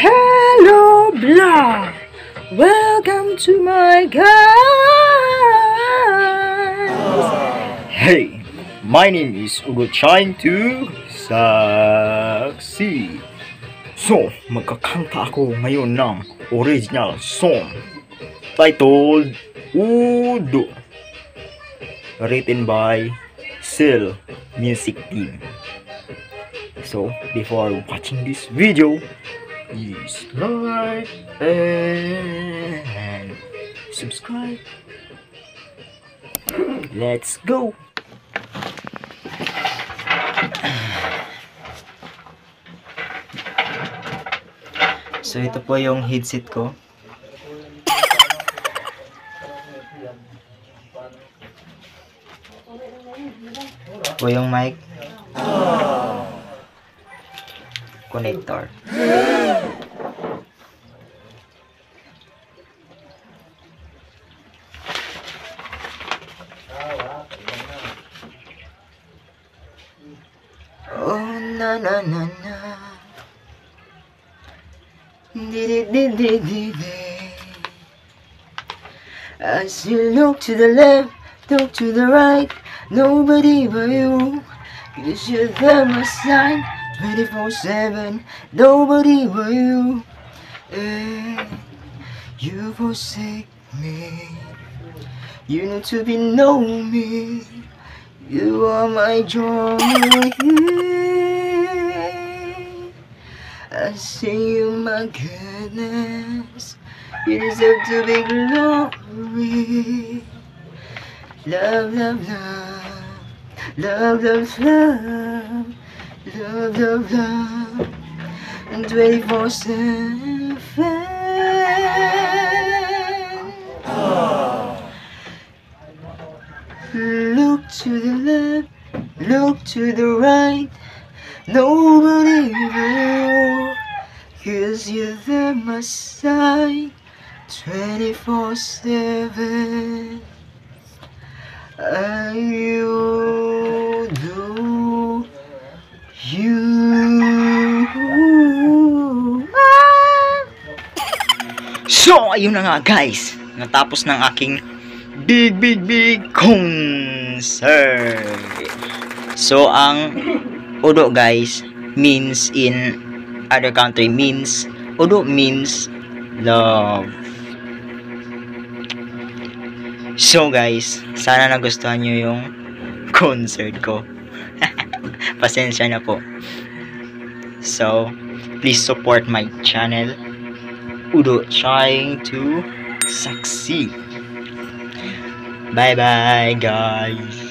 Hello, blah. Welcome to my guys. Hey, my name is ODO trying to succeed. So, magkakanta ako ngayon ng original song titled ODO, written by Seal Music Team. So, before watching this video, please like and subscribe. Let's go! So, ito po yung headset ko. Ito po yung mic. Connector. Oh na na na na. As you look to the left, look to the right, nobody but you. 'Cause you're there, my side, 24/7, nobody but you. You forsake me, you need to be know me. You are my joy. I see you, my goodness. You deserve to be glory. Love, love, love. Love, love, love. Love, love, love. 24/7. Look to the left, look to the right, nobody but you. 'Cause you're there, my side, 24/7. You do you. So, ayun na nga guys, natapos ng aking big concert. So, ang ODO guys means in other country means ODO means love. So guys, sana nagustuhan nyo yung concert ko. Pasensya na po. So, please support my channel, ODO trying to succeed. Bye bye guys.